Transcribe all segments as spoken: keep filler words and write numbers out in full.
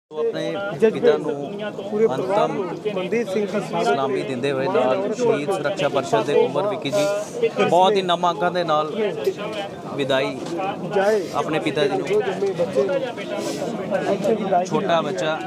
ਉਹ ਆਪਣੇ ਪਿਤਾ ਨੂੰ ਅੰਤਮ ਮਨਦੀਪ ਸਿੰਘ ਸਲਾਮੀ ਦਿੰਦੇ ਹੋਏ ਨਾਲ ਸ਼ਹੀਦ ਸੁਰੱਖਿਆ ਪਰਿਸ਼ਦ ਦੇ ਉਮਰ ਵਿੱਕੀ ਜੀ ਬਹੁਤ ਹੀ ਨਮਾਂਕਾਂ ਦੇ ਨਾਲ ਵਿਦਾਈ ਆਪਣੇ ਪਿਤਾ ਜੀ ਨੂੰ। ਛੋਟਾ ਬੱਚਾ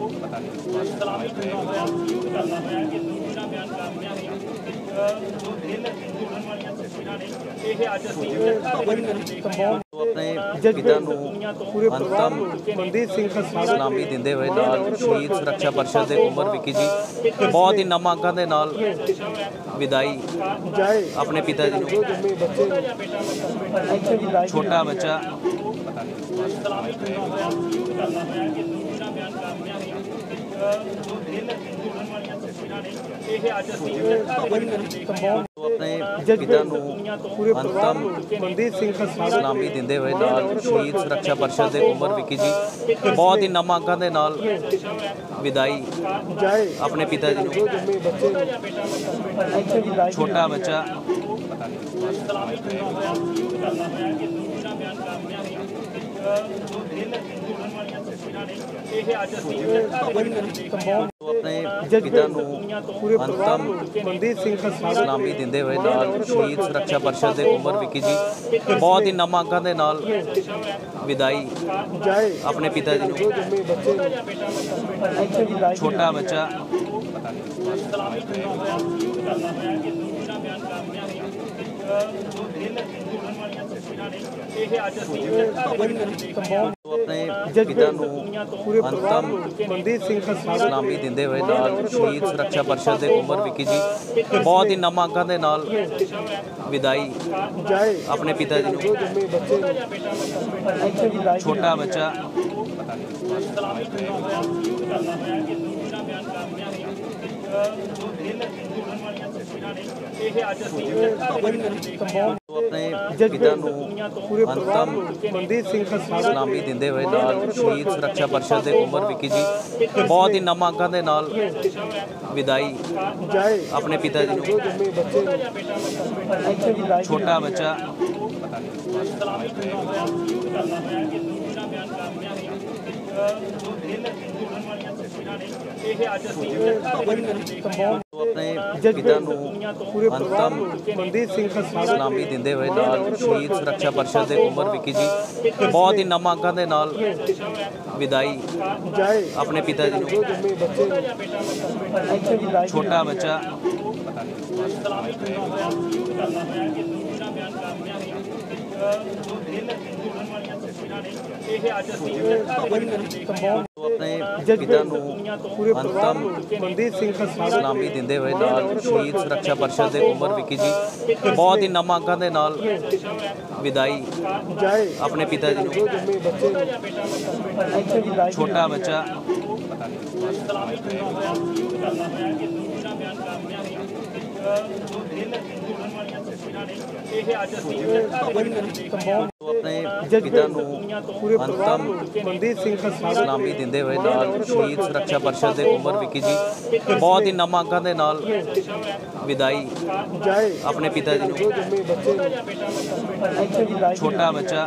ਆਪਣੇ ਪਿਤਾ ਨੂੰ ਅੰਤਮ ਮਨਦੀਪ ਸਿੰਘ ਸਲਾਮੀ ਦਿੰਦੇ ਹੋਏ ਨਾਲ ਸ਼ਹੀਦ ਸੁਰੱਖਿਆ ਪਰਿਸ਼ਦ ਦੇ ਉਮਰ ਵਿੱਕੀ ਜੀ ਬਹੁਤ ਹੀ ਨਮਾਂਕਾਂ ਦੇ ਨਾਲ ਵਿਦਾਈ ਆਪਣੇ ਪਿਤਾ ਜੀ ਨੂੰ। ਛੋਟਾ ਬੱਚਾ ਆਪਣੇ ਪਿਤਾ ਨੂੰ ਅੰਤਮ ਮਨਦੀਪ ਸਿੰਘ ਸਲਾਮੀ ਦਿੰਦੇ ਹੋਏ ਨਾਲ ਸ਼ਹੀਦ ਸੁਰੱਖਿਆ ਪਰਿਸ਼ਦ ਦੇ ਉਮਰ ਵਿੱਕੀ ਜੀ ਬਹੁਤ ਹੀ ਨਮਾਂਕਾਂ ਦੇ ਨਾਲ ਵਿਦਾਈ ਆਪਣੇ ਪਿਤਾ ਜੀ ਨੂੰ। ਛੋਟਾ ਬੱਚਾ ਆਪਣੇ ਪਿਤਾ ਨੂੰ ਅੰਤਮ ਮਨਦੀਪ ਸਿੰਘ ਸਲਾਮੀ ਦਿੰਦੇ ਹੋਏ ਨਾਲ ਸ਼ਹੀਦ ਸੁਰੱਖਿਆ ਪਰਿਸ਼ਦ ਦੇ ਉਮਰ ਵਿੱਕੀ ਜੀ ਬਹੁਤ ਹੀ ਨਮਾਂਕਾਂ ਦੇ ਨਾਲ ਵਿਦਾਈ ਆਪਣੇ ਪਿਤਾ ਜੀ ਨੂੰ। ਛੋਟਾ ਬੱਚਾ ਆਪਣੇ ਪਿਤਾ ਨੂੰ ਅੰਤਮ ਮਨਦੀਪ ਸਿੰਘ ਸਲਾਮੀ ਦਿੰਦੇ ਹੋਏ ਨਾਲ ਸ਼ਹੀਦ ਸੁਰੱਖਿਆ ਪਰਿਸ਼ਦ ਦੇ ਉਮਰ ਵਿੱਕੀ ਜੀ ਬਹੁਤ ਹੀ ਨਮਾਂਕਾਂ ਦੇ ਨਾਲ ਵਿਦਾਈ ਆਪਣੇ ਪਿਤਾ ਜੀ ਨੂੰ। ਛੋਟਾ ਬੱਚਾ ਆਪਣੇ ਪਿਤਾ ਨੂੰ ਅੰਤਮ ਮਨਦੀਪ ਸਿੰਘ ਸਲਾਮੀ ਦਿੰਦੇ ਹੋਏ ਨਾਲ ਸ਼ਹੀਦ ਸੁਰੱਖਿਆ ਪਰਿਸ਼ਦ ਦੇ ਉਮਰ ਵਿੱਕੀ ਜੀ ਬਹੁਤ ਹੀ ਨਮਾਂਕਾਂ ਦੇ ਨਾਲ ਵਿਦਾਈ ਆਪਣੇ ਪਿਤਾ ਜੀ ਨੂੰ। ਛੋਟਾ ਬੱਚਾ ਆਪਣੇ ਪਿਤਾ ਨੂੰ ਅੰਤਮ ਮਨਦੀਪ ਸਿੰਘ ਸਲਾਮੀ ਦਿੰਦੇ ਹੋਏ ਨਾਲ ਸ਼ਹੀਦ ਸੁਰੱਖਿਆ ਪਰਿਸ਼ਦ ਦੇ ਉਮਰ ਵਿੱਕੀ ਜੀ ਬਹੁਤ ਹੀ ਨਮਾਂਕਾਂ ਦੇ ਨਾਲ ਵਿਦਾਈ ਆਪਣੇ ਪਿਤਾ ਜੀ ਨੂੰ। ਛੋਟਾ ਬੱਚਾ ਆਪਣੇ ਪਿਤਾ ਨੂੰ ਅੰਤਮ ਮਨਦੀਪ ਸਿੰਘ ਸਲਾਮੀ ਦਿੰਦੇ ਹੋਏ ਨਾਲ ਸ਼ਹੀਦ ਸੁਰੱਖਿਆ ਪਰਿਸ਼ਦ ਦੇ ਉਮਰ ਵਿੱਕੀ ਜੀ ਬਹੁਤ ਹੀ ਨਮਾਂਕਾਂ ਦੇ ਨਾਲ ਵਿਦਾਈ ਆਪਣੇ ਪਿਤਾ ਜੀ ਨੂੰ। ਛੋਟਾ ਬੱਚਾ ਆਪਣੇ ਪਿਤਾ ਨੂੰ ਅੰਤਮ ਮਨਦੀਪ ਸਿੰਘ ਸਲਾਮੀ ਦਿੰਦੇ ਹੋਏ ਨਾਲ ਸ਼ਹੀਦ ਸੁਰੱਖਿਆ ਪਰਿਸ਼ਦ ਦੇ ਉਮਰ ਵਿੱਕੀ ਜੀ ਬਹੁਤ ਹੀ ਨਮਾਂਕਾਂ ਦੇ ਨਾਲ ਵਿਦਾਈ ਆਪਣੇ ਪਿਤਾ ਜੀ ਨੂੰ। ਛੋਟਾ ਬੱਚਾ